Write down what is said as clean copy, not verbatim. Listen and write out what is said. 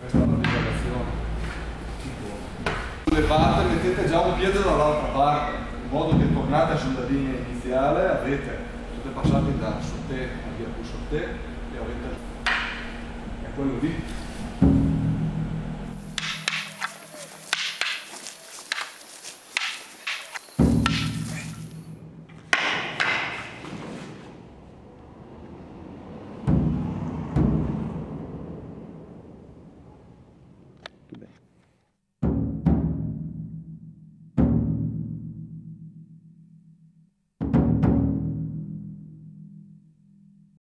questa è una divagazione. Levate, mettete già un piede dall'altra parte, in modo che tornate sulla linea iniziale, avete, siete passati da sotté a via più sotté e avete, è quello lì.